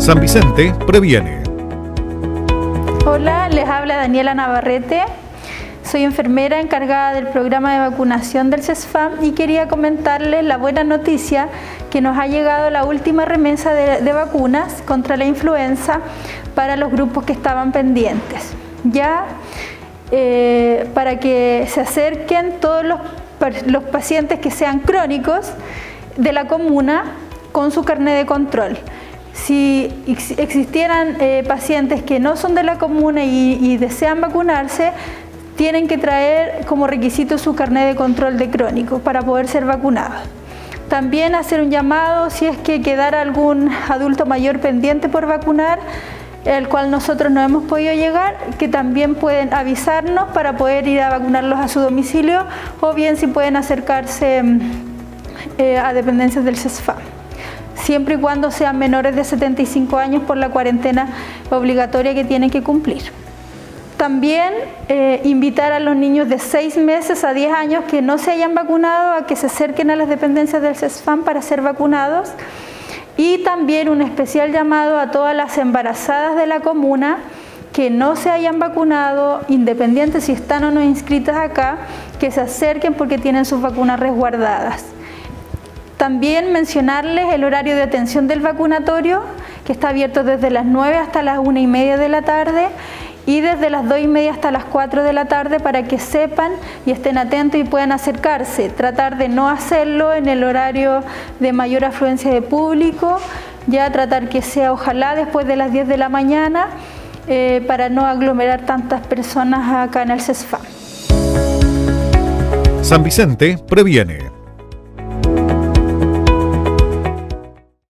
San Vicente previene. Hola, les habla Daniela Navarrete. Soy enfermera encargada del programa de vacunación del CESFAM y quería comentarles la buena noticia que nos ha llegado la última remesa de vacunas contra la influenza para los grupos que estaban pendientes. Ya para que se acerquen todos los pacientes que sean crónicos de la comuna con su carnet de control. Si existieran pacientes que no son de la comuna y desean vacunarse, tienen que traer como requisito su carnet de control de crónico para poder ser vacunados. También hacer un llamado si es que quedara algún adulto mayor pendiente por vacunar, el cual nosotros no hemos podido llegar, que también pueden avisarnos para poder ir a vacunarlos a su domicilio, o bien si pueden acercarse a dependencias del CESFAM, siempre y cuando sean menores de 75 años por la cuarentena obligatoria que tienen que cumplir. También invitar a los niños de 6 meses a 10 años que no se hayan vacunado a que se acerquen a las dependencias del CESFAM para ser vacunados. Y también un especial llamado a todas las embarazadas de la comuna que no se hayan vacunado, independientes si están o no inscritas acá, que se acerquen porque tienen sus vacunas resguardadas. También mencionarles el horario de atención del vacunatorio, que está abierto desde las 9 hasta las 1:30 de la tarde y desde las 2:30 hasta las 4 de la tarde, para que sepan y estén atentos y puedan acercarse. Tratar de no hacerlo en el horario de mayor afluencia de público, ya tratar que sea ojalá después de las 10 de la mañana para no aglomerar tantas personas acá en el CESFAM. San Vicente previene.